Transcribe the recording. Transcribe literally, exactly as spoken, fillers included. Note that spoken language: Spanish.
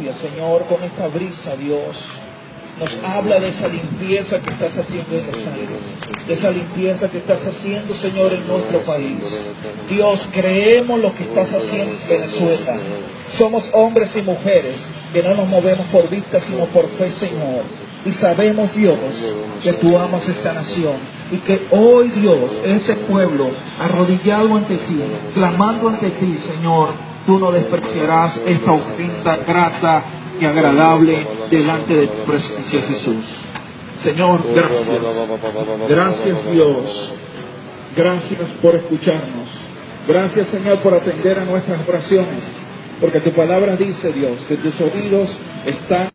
lluvia, Señor, con esta brisa, Dios, nos habla de esa limpieza que estás haciendo en los aires, de esa limpieza que estás haciendo, Señor, en nuestro país. Dios, creemos lo que estás haciendo en Venezuela. Somos hombres y mujeres que no nos movemos por vista, sino por fe, Señor. Y sabemos, Dios, que tú amas esta nación y que hoy, Dios, este pueblo arrodillado ante ti, clamando ante ti, Señor, tú no despreciarás esta ofrenda grata y agradable delante de tu presencia, Jesús. Señor, gracias. Gracias, Dios. Gracias por escucharnos. Gracias, Señor, por atender a nuestras oraciones. Porque tu palabra dice, Dios, que tus oídos están